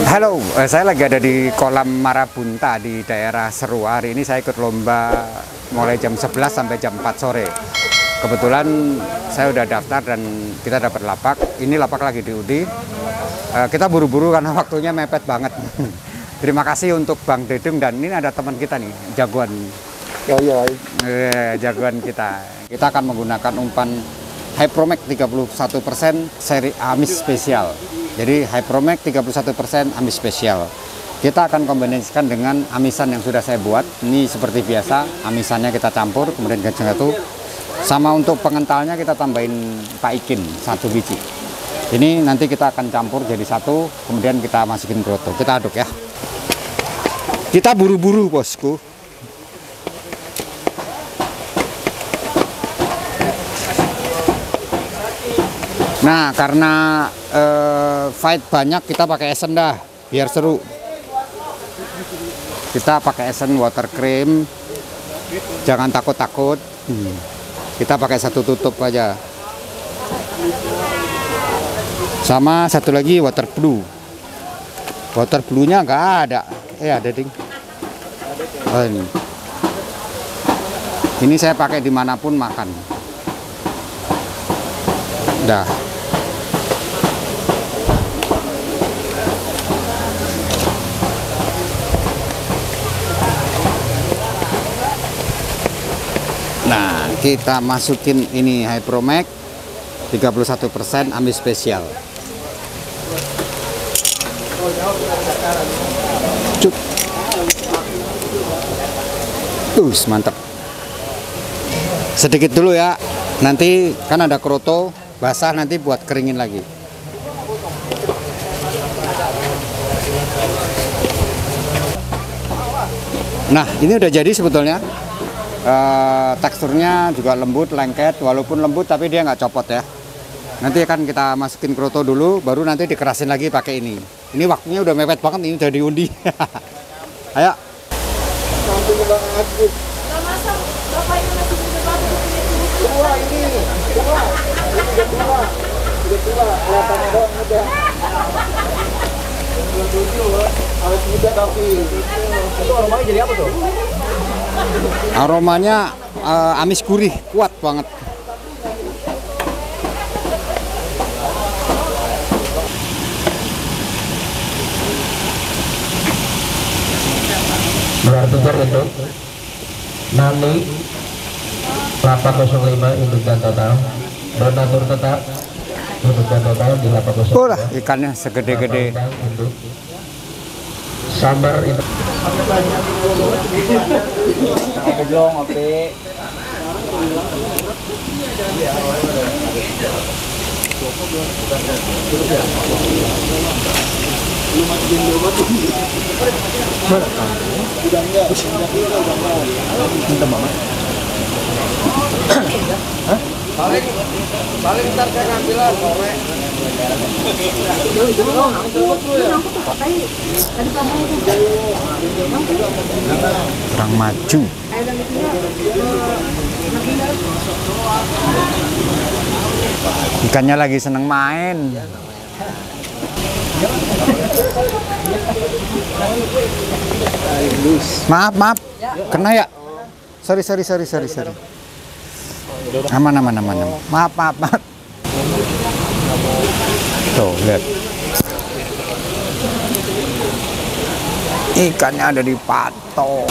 Halo, saya lagi ada di kolam Marabunta di daerah Seru. Hari ini saya ikut lomba mulai jam 11 sampai jam 4 sore. Kebetulan saya udah daftar dan kita dapat lapak. Ini lapak lagi diundi. Kita buru-buru karena waktunya mepet banget. Terima kasih untuk Bang Dedeng, dan ini ada teman kita nih, jagoan. Jagoan kita. Kita akan menggunakan umpan Hypromax 31% seri Amis spesial. Jadi Hypromax 31% Amis spesial. Kita akan kombinasikan dengan amisan yang sudah saya buat. Ini seperti biasa, amisannya kita campur, kemudian gajeng satu. Sama untuk pengentalnya kita tambahin paikin 1 biji. Ini nanti kita akan campur jadi satu, kemudian kita masukin broto. Kita aduk ya. Kita buru-buru bosku. Nah, karena fight banyak, kita pakai esen dah, biar seru. Kita pakai esen water cream, jangan takut-takut. Kita pakai satu tutup aja. Sama satu lagi water blue. Water blue-nya nggak ada. Ada ding. Oh, ini saya pakai dimanapun makan. Dah. Nah, kita masukin ini Hypromax 31% Amis spesial. Cuk. Mantap. Sedikit dulu ya. Nanti kan ada kroto basah, nanti buat keringin lagi. Nah, ini udah jadi sebetulnya. Teksturnya juga lembut, lengket. Walaupun lembut tapi dia nggak copot ya. Nanti akan kita masukin kroto dulu, baru nanti dikerasin lagi pakai ini. Ini waktunya udah mepet banget, ini udah diundi. Ayo. Aromanya amis gurih, kuat banget. Gelar tukar untuk Nani 805 induk dan total, donatur tetap induk dan total di 805. Lah, ikannya segede-gede. Sambar itu belum oke. Balik ntar saya ngambilan sore. Kurang maju. Ikannya lagi seneng main. Maaf, kena ya. Sorry. Aman. Maaf. Tuh, lihat. Ikannya ada di patok.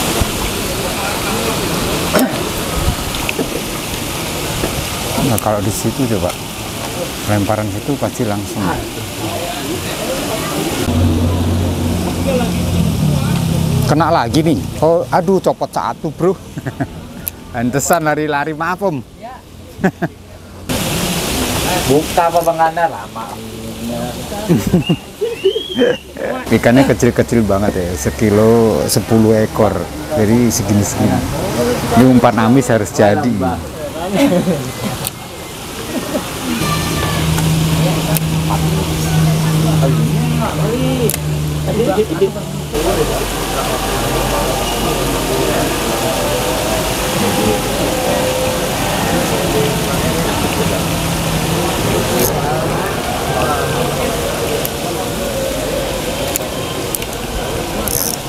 Nah, kalau di situ coba lemparan situ pasti langsung. Kena lagi nih. Oh, aduh, copot satu, bro. Pantesan lari-lari, maaf om. Buka apa bangana lama. Ikannya kecil-kecil banget ya, sekilo 10 ekor. Jadi segini-segini. Ini umpan amis harus jadi.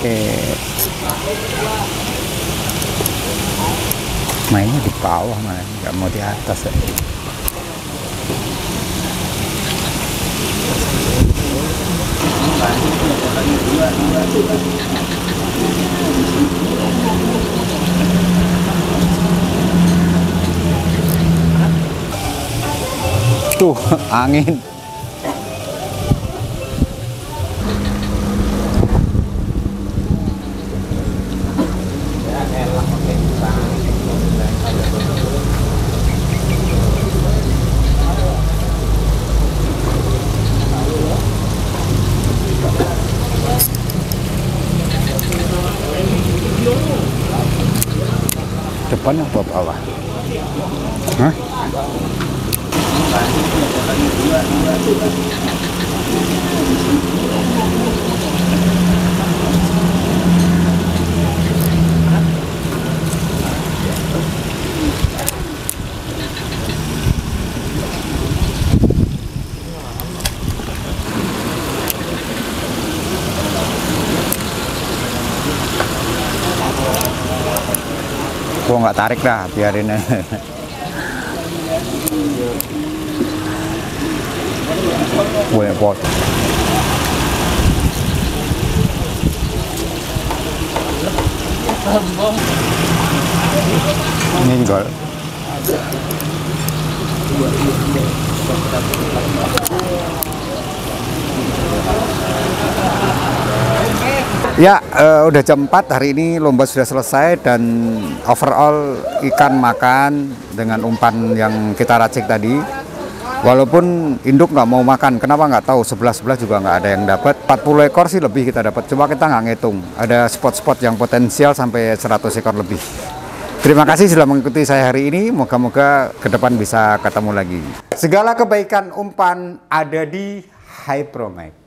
Oke. Mainnya di bawah malah, nggak mau di atas ya. Tuh, angin. Depan apa bawah? Hah? Gua nggak tarik dah, biarin aja. Boleh pot. Ini gol. Ya, udah jam 4 hari ini, lomba sudah selesai dan overall ikan makan dengan umpan yang kita racik tadi. Walaupun induk nggak mau makan, kenapa nggak tahu, sebelah juga nggak ada yang dapat. 40 ekor sih lebih kita dapat, coba kita nggak ngitung. Ada spot-spot yang potensial sampai 100 ekor lebih. Terima kasih sudah mengikuti saya hari ini, moga-moga ke depan bisa ketemu lagi. Segala kebaikan umpan ada di Hypromek.